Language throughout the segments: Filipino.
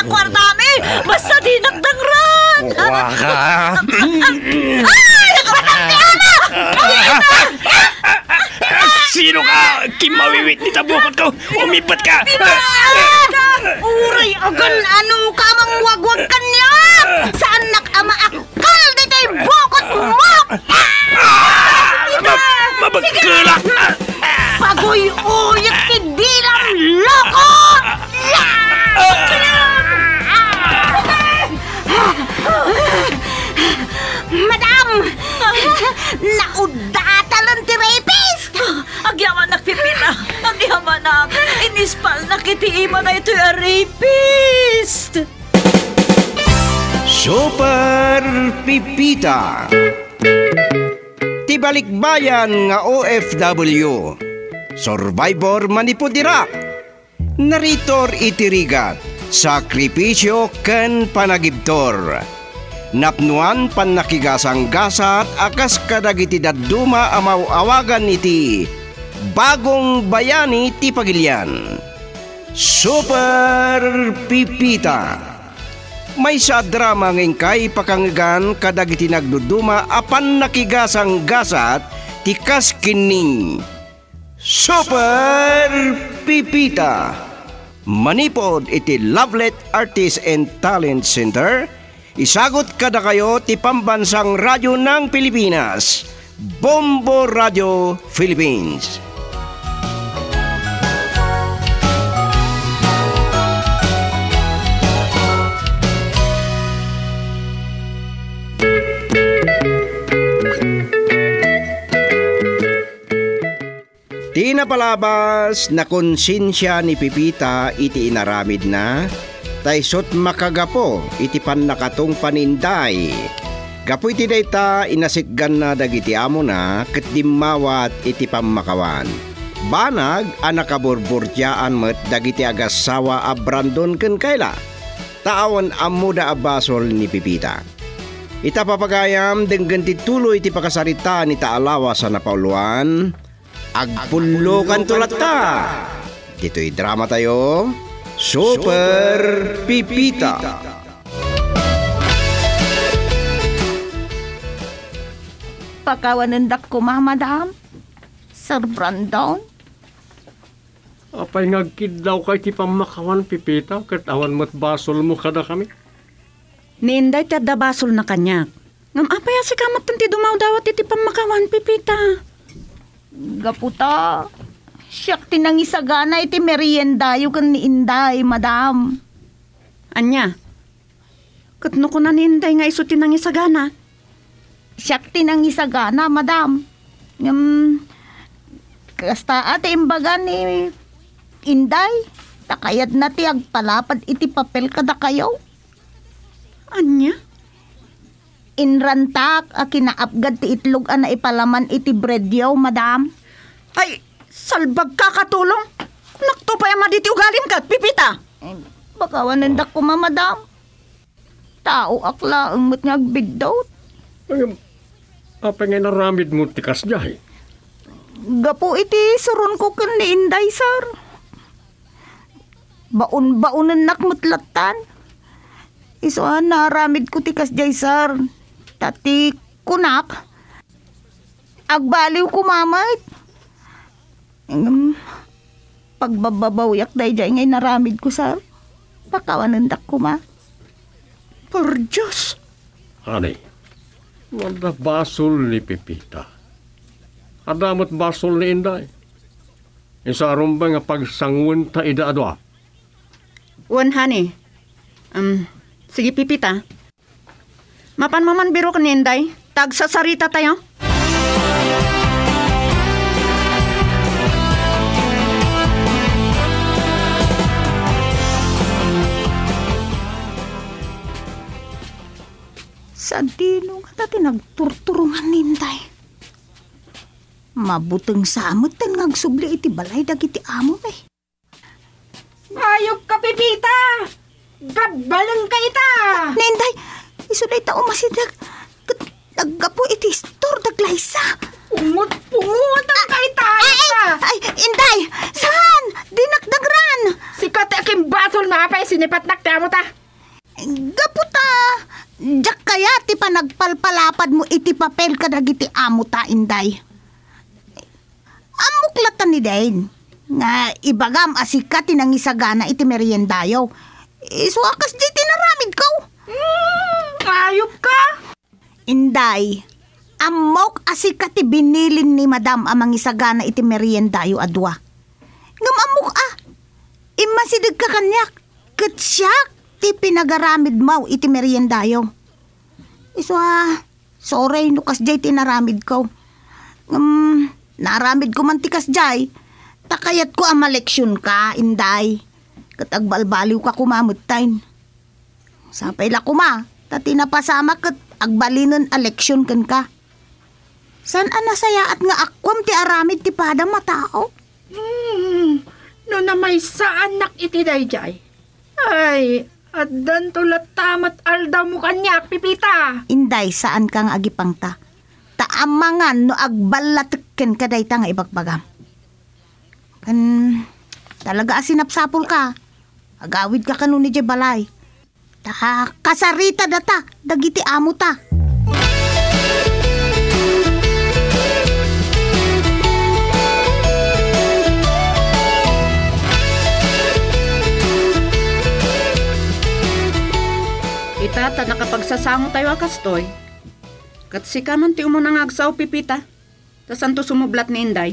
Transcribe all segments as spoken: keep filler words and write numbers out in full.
kwartami. Basta di nagdangran. Waka. Ay! Nakawalang Sino ka? Kimawiwit ni tabukot ko. Umipat ka. Uray, agan ano ka mang wagwag kanya. Saan nakamaakal dito yung bukot mo? Mabagkulak. Pagoy uyat hindi lang loko. Madam! Naudatalan ti rapist! Agyaman nagpipira! Agyaman na! Inispal na kitiima na ito'y a rapist! Super Pipita Tibalikbayan nga O F W Survivor manipudira Naritor itirigat Sakripisyo ken panagibtor Napnuan pan nakigasang gasat akas kadagiti daduma amaw awagan iti bagong bayani ti Pagilian. Super Pipita. May sa drama ng kay pakangagan kadagiti nagduduma apan nakigasang gasat ti kaskining. Super Pipita. Manipod iti Lovelet Artist and Talent Center. Isagot kada kayo ti pambansang radyo ng Pilipinas, Bombo Radio Philippines. Di napalabas na konsensya ni Pipita iti inaramid na taysot makagapo iti pan nakatong paninday. Gapo iti dayta inasikgan na dagiti amo na ket dimmawat iti pamakawan. Banag anakaburburtyaan met dagiti agasawa a Brandon ken Kayla. Taawan amuda a basol ni Pipita. Ita papagayam denggen ti tuloy ti pakasarita ni taalawa sa napauluan. Agpullokan tulata. Dito'y drama tayo. Super Pipita. Pakawanendak ko ma, madam. Sir Brandon. Apay ngagkidlaw kay ti pamakawan, Pipita, ket awan mo't basol mo kada kami. Ninday ti adda basol na kanyak. Ngam apay asi kamat ti dumaw dawat iti pamakawan, Pipita. Gaputa. Siyak tinangisagana iti merienda yu kan ni Inday, madam. Anya? Katno ko na ni Inday nga iso tinangisagana? Siyak tinangisagana, madam. Um, kasta ate imbaga ni Inday. Takayad na ti agpalapad iti papel kada kayo. Anya? Inrantak a kinaapgad ti itlog a naipalaman iti bread yaw, madam. Ay, salbag ka katulong. Nakto pa yung maditi ugalim ka, Pipita. Eh, baka wanendak ko ma, madam. Tao akla ang mat nga agbigdot. Ay, apay nga naramid mo tikas jahay. Gapo iti suron ko kan ni Inday, sir. Baon-baonan nakmutlatan. Isuan naramid ko tikas jay, sir. Tati kunak. Agbaliw ko, mamay. Um, pagbababawiyak day jay ngay naramid ko, sir. Pakawanendak ko, ma. Por Diyos. Honey, wala basol ni Pipita. Adamot basol ni Inday. Isa rumba nga pagsangwin ta idaadwa. Wan, honey. Um, sige, Pipita. Mapan maman biro ka ni Inday. Tagsasarita tayo. Sa dino nga dati nagturturungan ni Inday. Mabuteng samot tan ngagsubli iti balay dagiti amo eh. Ayop ka, Pipita! Gabalang ka ita! Ninday, isuday tao masidag. Naggapo iti store daglaysa. Umut-pungut ang ka ita! Ay, ay, Inday! Saan? Dinakdagran! Si kate aking basol na apay si sinipat nak ti amo ta. Gaputa, jak kaya ti panagpalpalapad mo iti papel kadagiti amo ta, Inday. Amuklatan ni Dain, nga ibagam asika tinangisagana iti meriendayo. Isuakas di tinaramid ko. Hmm, ayop ka. Inday, amok asika ti binilin ni Madam amang isagana iti meriendayo adwa. Ngam amok ah, imasidig ka kanyak, katsyak ti pinagaramid mau iti meriendayo. Iswa, sorry nukas jay tinaramid ko. Um, naramid ko mantikas jay, takayat ko ang maleksyon ka, Inday. Katagbalbaliw ka kumamutayin. Sapay la kuma, tati napasama kat agbalinon aleksyon kan ka. San anasaya at nga akwam ti aramid ti pada matao? Hmm, no na may saan nak iti dayjay. Ay, at dan tulat tamat aldaw mo kanyak, Pipita. Inday, saan kang agipang ta? Taamangan no agbalatikken ka dayta nga ibagbagam. Kan, talaga asinapsapol ka. Agawid ka kanun ni Jebalay. Ta, kasarita data, dagiti amo ta. Itata nakapagsasango tayo akastoy. Kat si kaman ti umunang agsaw, Pipita. Tasan to sumublat ni Inday.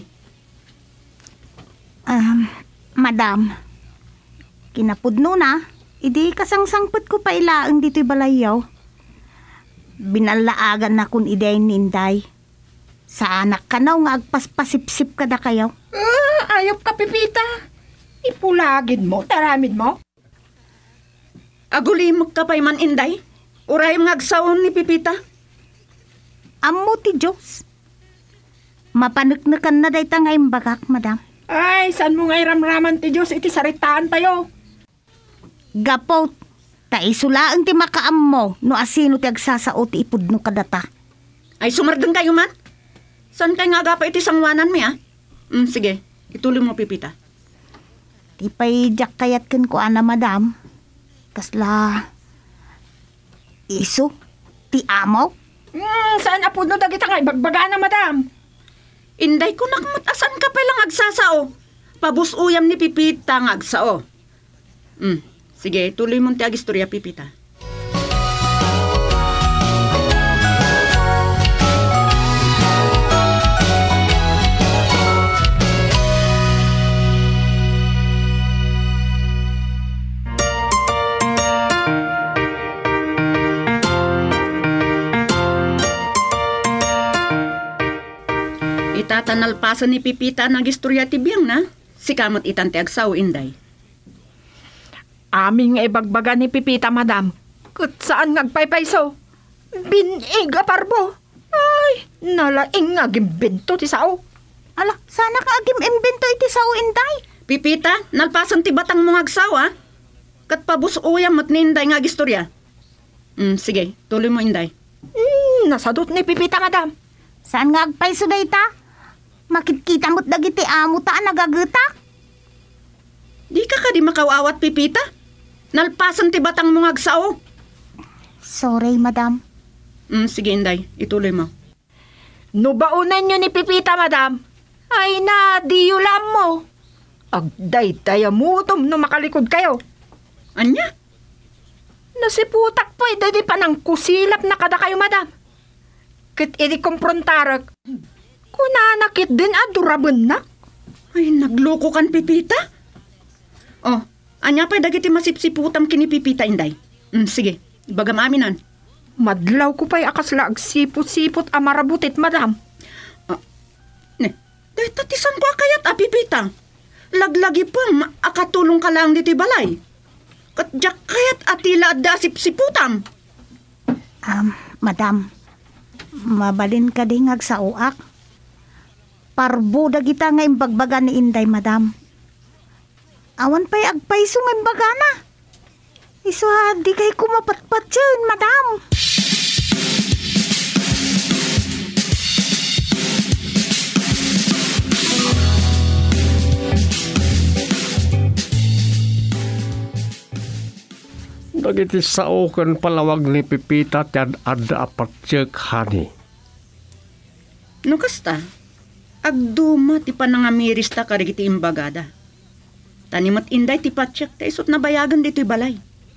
Um, Madam, kinapudno na, idi kasangsangput ko pa ilaang dito'y balayaw. Binalaagan na kun iday ni Inday. Sa anak ka na nga agpaspasipsip ka da kayaw. Ah, ayop ka, Pipita. Ipulagid mo, taramid mo. Agulimog ka pa'y man, Inday. Uray mga agsawon ni Pipita. Amo ti Diyos. Mapanuknukan na day ta ngayong bagak, Madam. Ay, saan mo nga iramraman ti Diyos iti saritaan tayo? Gapo, ta isulaang ti makaam mo no asino ti agsasao ti ipudno kadata. Ay, sumardeng kayo man. San kay nga gapa iti sangwanan mi, ah? Mm, sige, ituloy mo, Pipita. Ti pa'y jak kayat ken ko ana, Madam. Kasla, iso, ti amo. Hmm, saan apudno dagita nga ibagbaga na, Madam? Inday ko nakmut asan ka palang agsasao. Pabusuyam ni Pipita nga agsao. Mm, sige, tuloy mo ti agistorya, Pipita. Itatanalpasan ni Pipita ng istorya ti biyang na. Si kamot itante agsaw, Inday. Aming nga ibagbaga ni Pipita, Madam. Kut saan ngagpaypayso? Binig a parbo. Ay, nalaing nga gimbento ti sao. Ala, sana ka agim imbento iti sao, Inday. Pipita, nalpasan ti batang mong agsaw, ah. Kat pabusuyam mat ni Inday nga istorya. Mm, sige, tuloy mo, Inday. Hmm, nasadot ni Pipita, Madam. Saan nga agpayso day ta? Makikita mo't dagiti amo ta nagagutak. Di ka ka di makawawat, Pipita. Nalpasan ti batang mong agsaw. Sorry, Madam. Mm, sige, Inday, ituloy mo. No baunan nyo ni Pipita, Madam. Ay na, di yulam mo. Agday tayo mutom no makalikod kayo. Anya? Nasiputak po, ito di pa ng kusilap na kada kayo, Madam. Kit iti komprontarak. Kunanakit din adurabon na. Ay, nagloko kan, Pipita. Oh, anya pa dagiti masipsiputam kini Pipita, Inday. Mm, sige, bagam aminan. Madlaw ko pa'y akasla agsipot-sipot amarabutit, Madam. Ah, ne, dahil tatisan ko akayat, ah, Pipita. Laglagi po, akatulong ka lang diti balay. Katjak kayat atila da sipsiputam. Um, Madam, mabalin ka ding sa uak. Parbo dagita nga imbagbaga ni Inday, Madam. Awan pa'y agpaiso nga imbaga na. Iso ha, di kay kumapatpat yun, Madam. Dagiti sao ken palawag ni Pipita tiad adda apat tiyek hani. No kasta, agduma ti panangamiris ta karigiti imbagada. Tanimat inday ti patsyak ta isot na bayagan dito'y balay.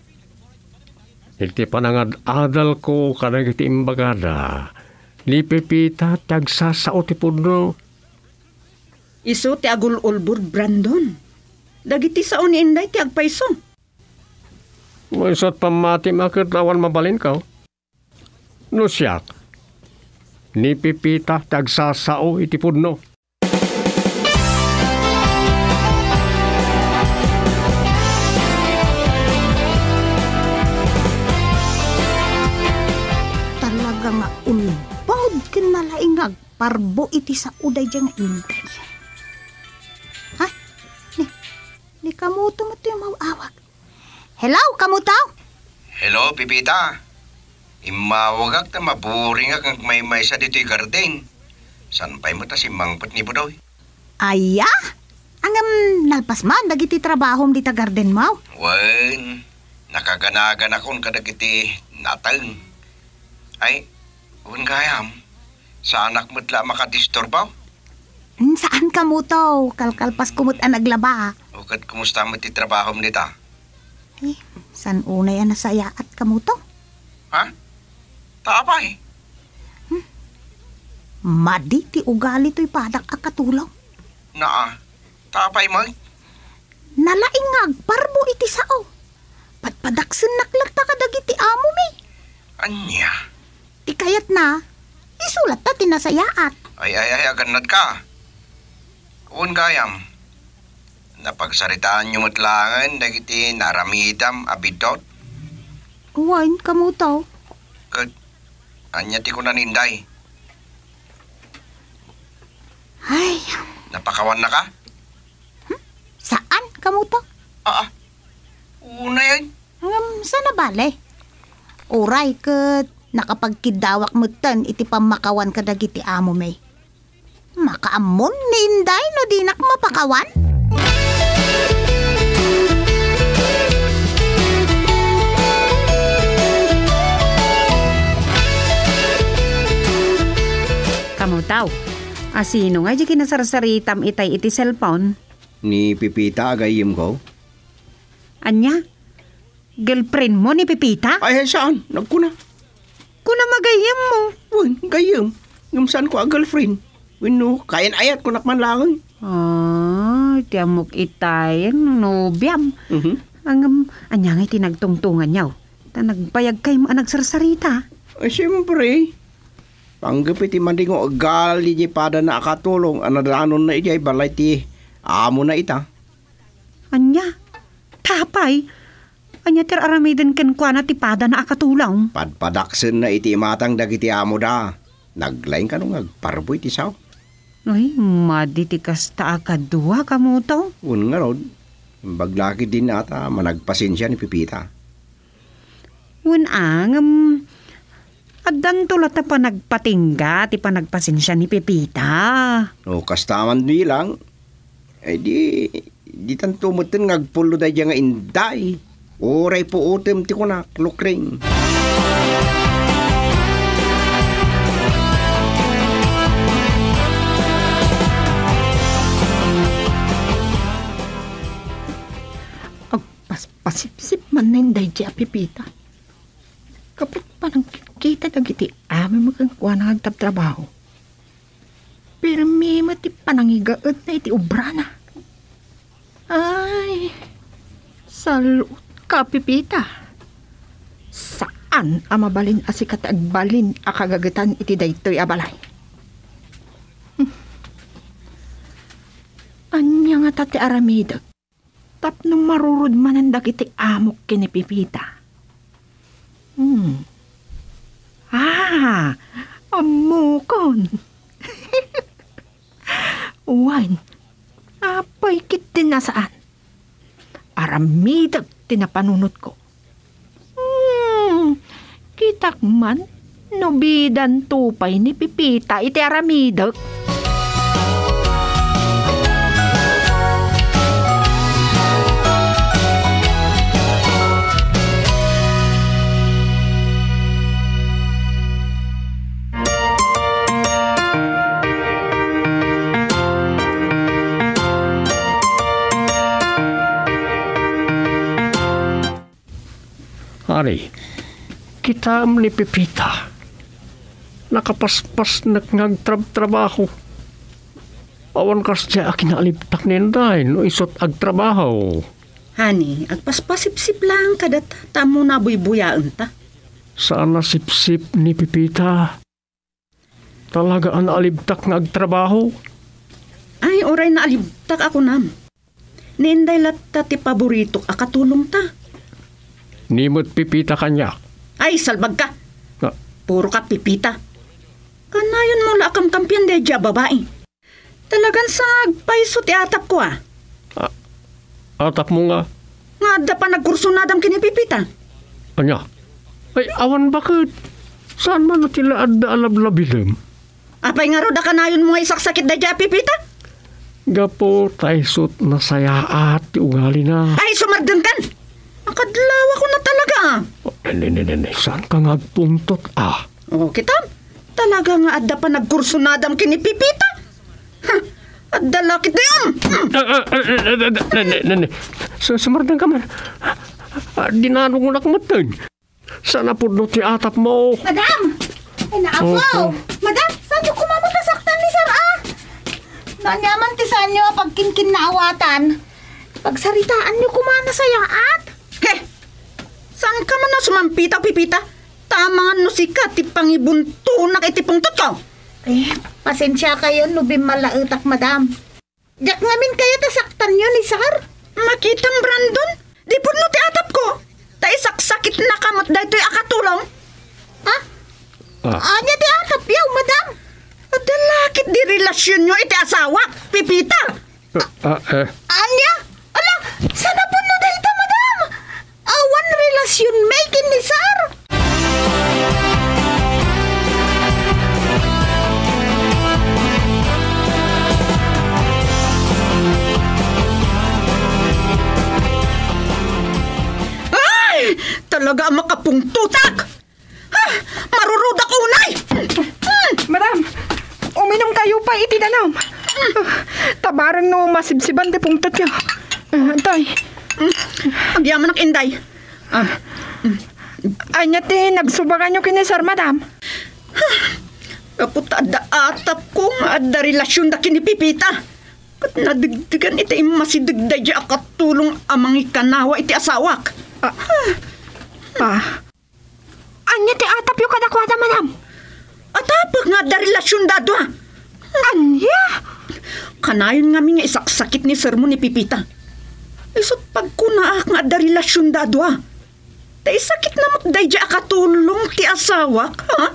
Iti panangad adal ko kadagiti imbagada. Ni Pipita tiag sasao ti pudno. Iso ti agul-ulbur Brandon. Dagiti sao ni inday ti agpaiso. Mo isot pamati makit lawan mabalin ka. No siyak. Ni Pipita tiag sasao iti pudno. Talaga nga ulbawd ken malaingag parbo iti sa uday dyan nga inday. Ha? Ni, ni kamuto mo ito yung mawawag. Hello, kamutaw? Hello, Pipita. Imawagak na maburing ang may-may sa dito'y garden. San pa'y mo ta si mangpot ni Budoy? Aya? Angam nalpas man, dagiti trabahom di ta garden mo. Wen, nakaganagan akong kadagiti natang. Ay, wen gayam, sa anak mo't la makadisturbaw? Hmm, saan kamutaw? Kalkalpas kumot ang naglaba. Ukad kumusta mo ti trabahom nita? Eh, san unay ang nasaya at kamutaw? Ha? Tapay? Madi ti ugali to'y padak akatulaw. Naa, tapay mo? Nalaingag, parbo iti sao. Padpadaksen naklagta ka dagiti amo mi. Anya? Ti kayat na, isulat ta tinasayaat. Ay, ay, ay, aganad ka. Uwan gayam, napagsaritaan nyo matlangan, dagiti naramidam, abidot. Uwain, kamutaw. Kat, anya ti ko naninday. Ay, Napakawan na ka? saan kamutaw? Ah, ah. Una yan. Um, sana bale? Uray ket nakapagkidawak mo tan iti pamakawan ka dagiti amo may. Makaamon ni inday no di nak mapakawan? Kamutaw, asino nga di kinasarsaritam itay iti cellphone? Ni Pipita agayim ko. Anya? Girlfriend mo ni Pipita? Ay, saan? Nagkuna. Kuna magayam mo. Wen, gayim. Ngam saan ko a girlfriend? Wen no, kain ayat ko nakman lang. Ah, tiamok itay, no biyam. Mhm. Ang, um, anya nga tinagtungtungan niyaw. Ta nagpayag kay mo nagsarsarita. Ay, siyempre. Panggapit imanding ko agali di pada na akatulong. Anadanon na ijay balay ti amo na ita. Anya? Tapay? Anya ter aramiden ken kwa na tipada na akatulong. Padpadaksen na iti matang dagiti amo da. Naglain ka nung agparboy ti sao. Ay, maditikas ta akadua kamuto. Un nga rod. Baglaki din ata managpasensya ni Pipita. Un ang, um, adan tulad ta pa nagpatingga, ti pa nagpasensya ni Pipita. O kastaman di lang. Ay di, di tantumuten ngagpulo da nga inday. Oray po utem ti kunak, lukring. Pasipsip man na inday di Pipita. Kapag pa nang kita dagiti amin magkangkuha na agtabtrabaho. Pero may mati panangigaot na iti ubrana. Ay, salut ka Pipita. Saan ang mabalin asikat agbalin akagagatan iti daytoy abalay? Hmm. Anya nga tati aramidag. Tapno marurod manandag iti amok kini Pipita. Hmm. Ah, amukon. Uwan, apay kit din nasaan. Aramidag tinapanunot ko. Hmm, kitak man, nubidan tupay ni Pipita iti aramidag. Hari, kita ni Pipita. Nakapaspas nagtrab-trabaho. Awan kas siya akinaliptak ninday no isot agtrabaho. Hani, agpaspasip-sip lang kada tamo na buy-buyaan ta. Saan nasip-sip ni Pipita? Talaga ang alibtak nga agtrabaho? Ay, oray na alibtak ako nam. Ninday latta ti paborito akatulong ta. Nimot Pipita kanya. Ay, salbag ka. Ah. Puro ka Pipita. Kanayon mo lakam kampiyan de dya babae. Talagang sa agpaiso ti atap ko ah. Ah, atap mo nga. Nga da pa nagkurso na dam kini Pipita. Anya? Ay, awan bakit? Saan man na tila adda alablabilem? Apay nga ro da kanayon mo nga isaksakit da dya Pipita? Gapo taysot na sayaat ti ugali na. Ay, sumardeng kan! Akadlawa ko na talaga ah. Oh, nene, nene, nene, saan ka nga puntot ah? Oh, kitam. Talaga nga adda pa nagkurso na dam kini Pipita. Ha, adda lakit na yun. Nene, nene, sumardeng ka man. Dinanong mo nakmatag. Sana po no ti atap mo. Madam! Ay, naapo! Opo. Madam, saan niyo kumamatasaktan ni Sir Ah? Nanyaman ti saan niyo pagkinkin na awatan. Pagsaritaan niyo kumana sa yaat. Heh, saan ka man na sumampita, Pipita? Tamangan no sikat, ti pangibuntunak iti pungtot ko. Eh, pasensya kayo, lubim malautak, madam. Diyak ngamin kayo tasaktan niyo ni Sir. Makitang Brandon, di po no ti atap ko. Ta isaksakit na kamot da ito'y akatulong. Ha? Ah. Anya ti atap yaw, madam. Adalakit di relasyon nyo iti asawa, Pipita. Ah, eh. Anya? Ala, sana po no dahita, madam. Awan relasyon making ni Sir. Ay, talaga makapungtutak. Ha, marurudak unay. Hmm. Madam, uminom kayo pa itinanam. Tabarang no masibsiban di pungtot niya. Uh, tay. Agyaman ak inday. Ah, Anya ti, nagsubagan niyo kini Sir, madam. kaputa da atap ko nga adda relasyon da kini Pipita. Kat nadigdigan iti masidigday di akatulong amang ikanawa iti asawak. Ah. ah. Anya ti atap yung kadakwada, madam. Atapak nga da relasyon da doa. Anya? Kanayon nga mi nga isaksakit ni Sir mo ni Pipita. Isot pagkunaak nga da relasyon da doa. Tay sakit na matday di akatulong ti asawak, ha?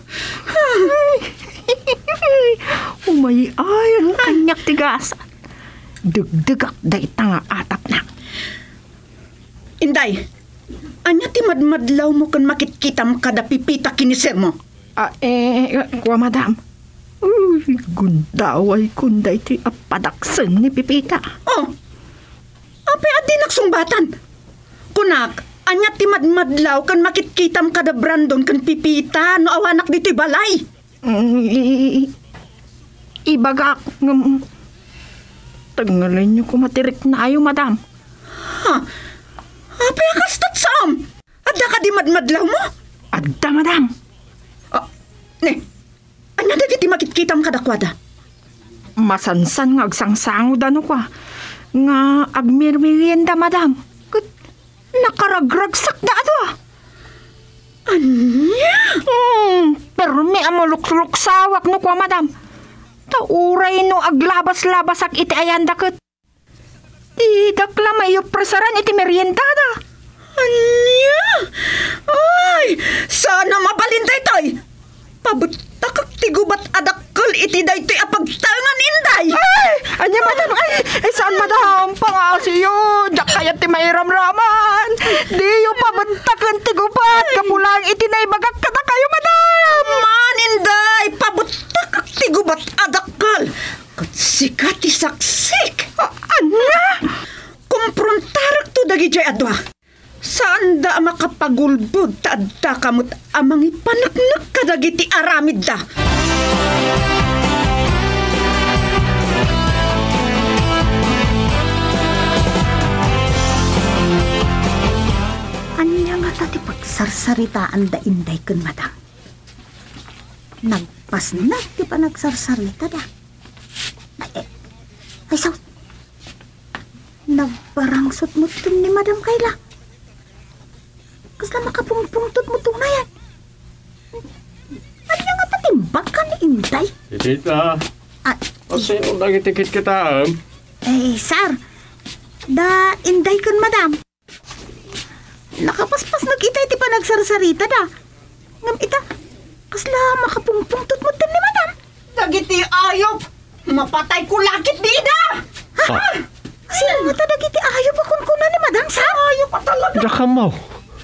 Umay ay, ang kanyak tigasa. Dugdugak day tanga atap na. Inday, anya ti madmadlaw mo kan makitkitam kada Pipita kini Sir mo? Ah, eh, kuwa madam. Uy, gundaway kunday ti apadaksan ni Pipita. Oh, apay adi nagsungbatan. Kunak, anya ti madmadlaw kan makitkitam kada Brandon kan Pipita no awanak dito'y balay. Mm, i- ibagak ng... Tangalan niyo kumatirik na ayo, madam. Ha? Apay akastat saan? Adda ka di madmadlaw mo? Adda, madam. Ah, ne, anya dagiti makitkitam kada kwada? Masansan nga agsangsango dano kwa. Nga agmirmirienda, madam. Kat nakaragragsak na ato ah. Anya? Hmm, pero may amuluk-luk sawak no kwa, madam. Tauray no aglabas-labasak iti ayanda kat. Idak lamayo prasaran iti merientada. Anya? Ay, sana mabalintay toy. Pabutakak tigubat adakkel iti daytoy apagtangan inday. Ay! Anya, madam? Ay! Eh, saan, madam? Pangasiyo! Diyak kaya ti mayram-raman! Di yung pabantakan ti gubat! Kapulang itinay bagak kata kayo, madam! Man inday, pabutakak tigubat adakkel. Katsikat isaksik. Ah, anya? Kumprontarak to dagi jay adwa. Saan da makapagulbod ta adda kamot amang ipanaknak kadagiti aramid da. Anya nga tati nagsarsaritaan da inday kun madam. Nagpasnag di pa nagsarsarita da. Ay, ay, saw. Nagparangsot mo ito ni Madam Kayla. Kasla makapungpungtot mo ito na yan. Ano nga patimbag ka ni Inday? Pipita, Ah, o sino nagitikit kita? Um? eh, sir. Da, Inday kun Madam. Nakapaspas nag-itay ti pa nagsarsarita da. Ngam ita, kasla makapungpungtot mo ito ni Madam. Dagiti ayop! Mapatay ko lakit di da! Ah, Sino nga tadagiti ayaw pa kunkuna ni Madam, sir? Ayop pa talaga! diyak ka mo.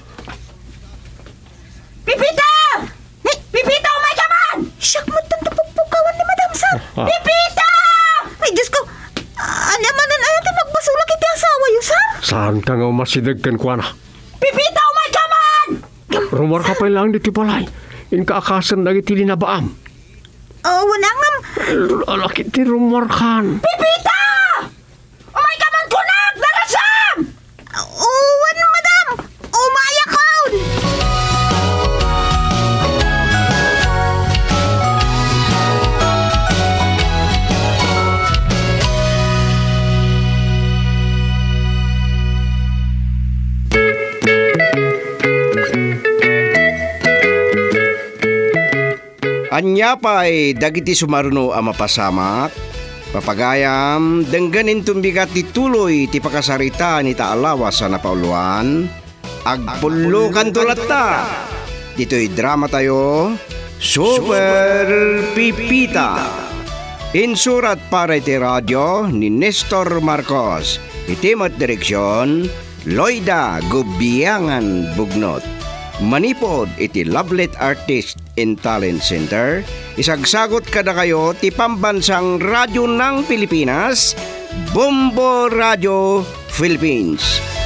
Pipita! Eh, Pipita, umay ka man! siyak mo tanto pagpukawan ni Madam, sir. Ah, Pipita! Ay, Diyos ko. Ano man na natin magbasulak iti asawa yun, sir? saan ka nga masidag kan kuha na? Pipita, umay ka man! Rumar ka pa lang dito palay. In kaakasan na itili na baam. Oh, wala nga. Alaki ti rumar kan. Pipita! Umay ka man kunag! Darasam! Oh, ano, Madam? Umaya kaun! Anya pa'y dagiti sumaruno a mapasamak, papagayam, dengganin tumbigat ti tuloy ti pakasarita ni taalawas sa napauluan, agpulukan tulata. Dito'y drama tayo, Super Pipita. Insurat para iti radyo ni Nestor Marcos, itimat direksyon, Loida Gubiangan Bugnot. Manipod iti Lovelet Artist and Talent Center. Isagsagot kada kayo ti pambansang radyo ng Pilipinas, Bombo Radio Philippines.